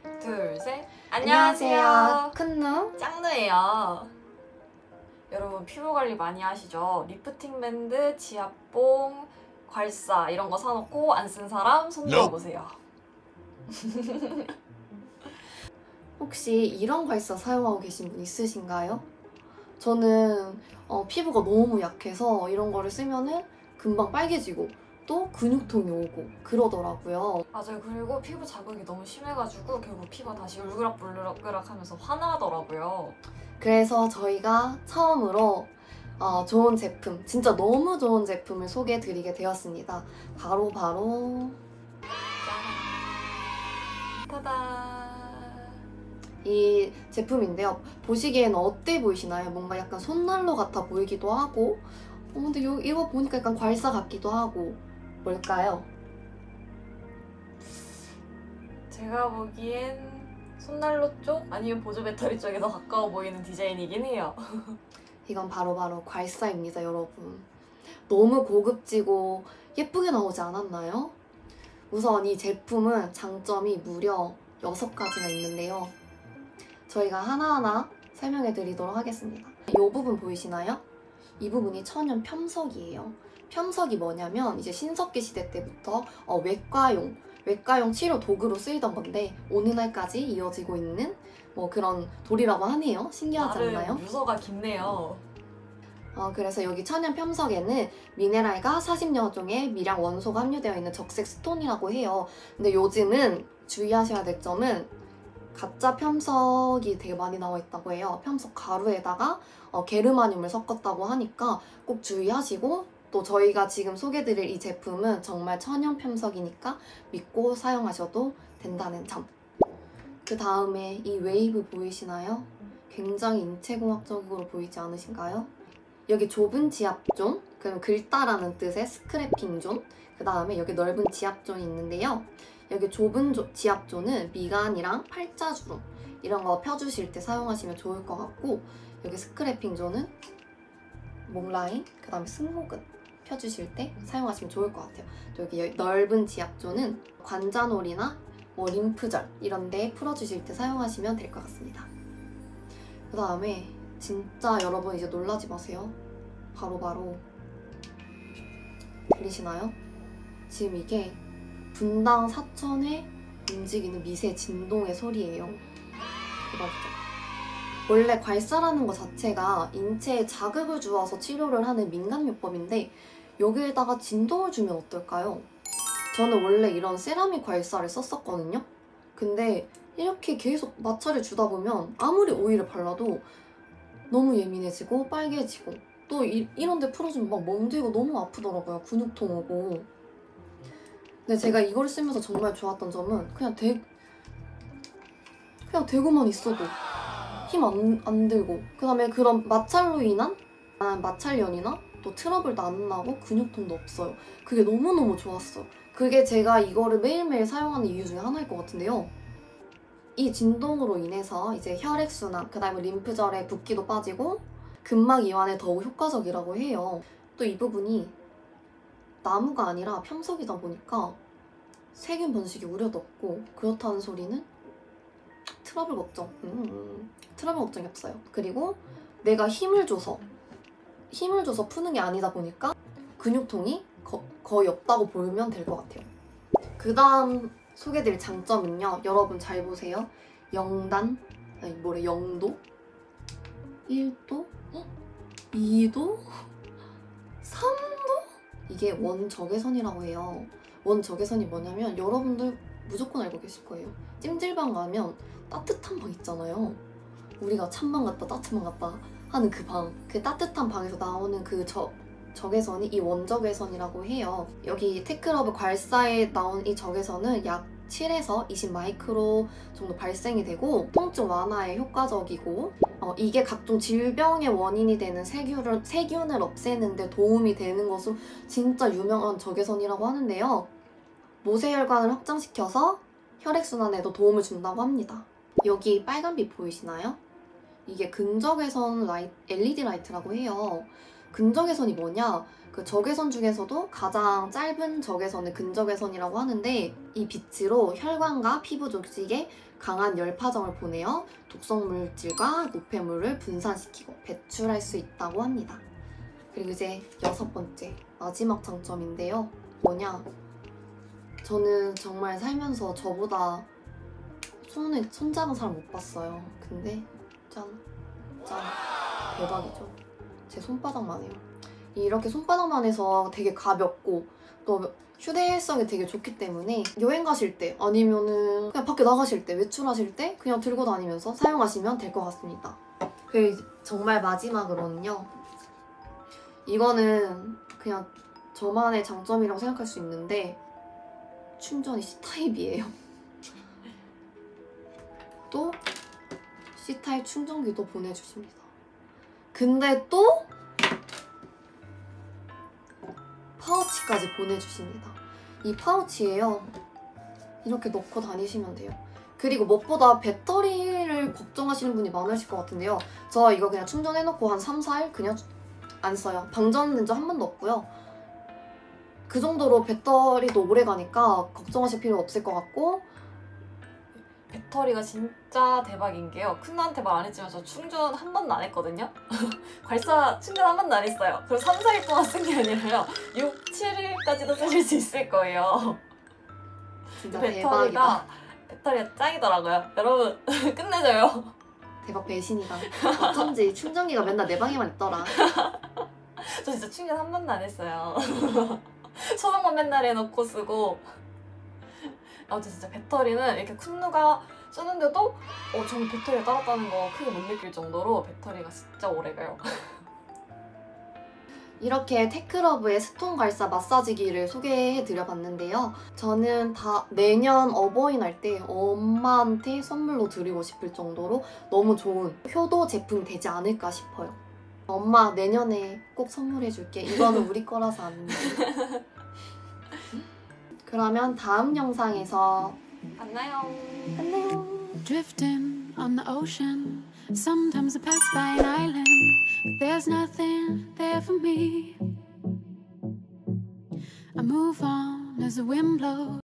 둘, 셋. 안녕하세요. 큰누 짱누예요. 여러분 피부 관리 많이 하시죠? 리프팅 밴드, 지압봉, 괄사 이런 거 사놓고 안 쓴 사람 손 들어보세요. 혹시 이런 괄사 사용하고 계신 분 있으신가요? 저는 피부가 너무 약해서 이런 거를 쓰면은 금방 빨개지고 또 근육통이 오고 그러더라고요. 맞아요. 그리고 피부 자극이 너무 심해가지고 결국 피부가 다시 울그락불그락 하면서 화나더라고요. 그래서 저희가 처음으로 좋은 제품, 진짜 너무 좋은 제품을 소개해드리게 되었습니다. 바로 타다! 이 제품인데요. 보시기에는 어때 보이시나요? 뭔가 약간 손난로 같아 보이기도 하고 근데 이거 보니까 약간 괄사 같기도 하고 뭘까요? 제가 보기엔 손난로 쪽 아니면 보조 배터리 쪽에 더 가까워 보이는 디자인이긴 해요. 이건 바로 괄사입니다, 여러분. 너무 고급지고 예쁘게 나오지 않았나요? 우선 이 제품은 장점이 무려 6가지나 있는데요. 저희가 하나하나 설명해 드리도록 하겠습니다. 이 부분 보이시나요? 이 부분이 천연 펴석이에요. 펴석이 뭐냐면 이제 신석기 시대 때부터 외과용 치료 도구로 쓰이던 건데 오늘날까지 이어지고 있는 그런 돌이라고 하네요. 신기하지 않나요? 유서가 깊네요. 그래서 여기 천연 펴석에는 미네랄과 40여 종의 미량 원소가 함유되어 있는 적색 스톤이라고 해요. 근데 요즘은 주의하셔야 될 점은 가짜 펴석이 되게 많이 나와 있다고 해요. 펴석 가루에다가 게르마늄을 섞었다고 하니까 꼭 주의하시고, 또 저희가 지금 소개드릴 이 제품은 정말 천연 펴석이니까 믿고 사용하셔도 된다는 점. 그 다음에 이 웨이브 보이시나요? 굉장히 인체공학적으로 보이지 않으신가요? 여기 좁은 지압존, 그럼 긁다라는 뜻의 스크래핑 존, 그 다음에 여기 넓은 지압존이 있는데요. 여기 좁은 지압존은 미간이랑 팔자주름 이런 거 펴주실 때 사용하시면 좋을 것 같고, 여기 스크래핑 존은 목 라인, 그 다음에 승모근 펴주실 때 사용하시면 좋을 것 같아요. 또 여기 넓은 지압존은 관자놀이나 림프절 이런 데 풀어주실 때 사용하시면 될 것 같습니다. 그 다음에 진짜 여러분 이제 놀라지 마세요. 바로 들리시나요? 지금 이게 분당 4천에 움직이는 미세 진동의 소리예요. 대박이죠? 원래 괄사라는 것 자체가 인체에 자극을 주어서 치료를 하는 민간요법인데 여기에다가 진동을 주면 어떨까요? 저는 원래 이런 세라믹 괄사를 썼었거든요. 근데 이렇게 계속 마찰을 주다 보면 아무리 오일을 발라도 너무 예민해지고 빨개지고 또 이런 데 풀어주면 막 멍들고 너무 아프더라고요. 근육통 오고. 근데 제가 이걸 쓰면서 정말 좋았던 점은 그냥 대고만 있어도 힘 안 들고, 그 다음에 그런 마찰로 인한 마찰연이나 또 트러블도 안 나고 근육통도 없어요. 그게 너무너무 좋았어요. 그게 제가 이거를 매일매일 사용하는 이유 중에 하나일 것 같은데요. 이 진동으로 인해서 이제 혈액순환, 그 다음에 림프절의 붓기도 빠지고 근막 이완에 더욱 효과적이라고 해요. 또 이 부분이 나무가 아니라 펴석이다 보니까 세균 번식이 우려도 없고, 그렇다는 소리는 트러블 걱정이 없어요. 그리고 내가 힘을 줘서 푸는 게 아니다 보니까 근육통이 거의 없다고 보면 될 것 같아요. 그 다음 소개드릴 장점은요. 여러분 잘 보세요. 0도? 1도? 2도? 3도? 이게 원적외선이라고 해요. 원적외선이 뭐냐면 여러분들 무조건 알고 계실 거예요. 찜질방 가면 따뜻한 방 있잖아요. 우리가 찬방 같다 따뜻한 방 같다 하는 그 방, 그 따뜻한 방에서 나오는 그 적외선이 이 원적외선이라고 해요. 여기 테크러브 괄사에 나온 이 적외선은 약 7에서 20 마이크로 정도 발생이 되고 통증 완화에 효과적이고, 이게 각종 질병의 원인이 되는 세균을 없애는 데 도움이 되는 것으로 진짜 유명한 적외선이라고 하는데요. 모세혈관을 확장시켜서 혈액순환에도 도움을 준다고 합니다. 여기 빨간빛 보이시나요? 이게 근적외선 LED 라이트라고 해요. 근적외선이 뭐냐? 그 적외선 중에서도 가장 짧은 적외선을 근적외선이라고 하는데 이 빛으로 혈관과 피부 조직에 강한 열 파정을 보내어 독성 물질과 노폐물을 분산시키고 배출할 수 있다고 합니다. 그리고 이제 6번째 마지막 장점인데요. 뭐냐? 저는 정말 살면서 저보다 손 작은 사람 못 봤어요. 근데 짠 대박이죠. 제 손바닥만 해요. 이렇게 손바닥만 해서 되게 가볍고 또 휴대성이 되게 좋기 때문에 여행 가실 때 아니면은 그냥 밖에 나가실 때 외출하실 때 그냥 들고 다니면서 사용하시면 될 것 같습니다. 그리고 정말 마지막으로는요. 이거는 그냥 저만의 장점이라고 생각할 수 있는데 충전이 C타입이에요. 또 C타입 충전기도 보내주십니다. 근데 또 파우치까지 보내주십니다. 이 파우치에요. 이렇게 넣고 다니시면 돼요. 그리고 무엇보다 배터리를 걱정하시는 분이 많으실 것 같은데요. 저 이거 그냥 충전해놓고 한 3, 4일 그냥 안 써요. 방전된 적 한 번도 없고요. 그 정도로 배터리도 오래 가니까 걱정하실 필요 없을 것 같고 배터리가 진짜 대박인 게요. 큰누한테 말 안 했지만 저 충전 한 번도 안 했거든요. 괄사 충전 한 번도 안 했어요. 그리고 3, 4일 동안 쓴 게 아니라요. 6, 7일까지도 쓰실 수 있을 거예요. 진짜 대박이다. 배터리가 짱이더라고요. 여러분 끝내줘요. 대박 배신이다. 어쩐지 충전기가 맨날 내 방에만 있더라. 저 진짜 충전 한 번도 안 했어요. 소독만 맨날 해놓고 쓰고. 아무튼 진짜 배터리는 이렇게 쿤누가 쓰는데도 저는 배터리가 따랐다는 거 크게 못 느낄 정도로 배터리가 진짜 오래가요. 이렇게 테크러브의 스톤 괄사 마사지기를 소개해드려봤는데요. 저는 다 내년 어버이날 때 엄마한테 선물로 드리고 싶을 정도로 너무 좋은 효도 제품이 되지 않을까 싶어요. 엄마 내년에 꼭 선물해줄게. 이거는 우리 거라서 안 돼. 그러면 다음 영상에서 만나요. 안녕. Drifting on the ocean. Sometimes I pass by an island, but there's nothing there for me. I move on as the wind blows.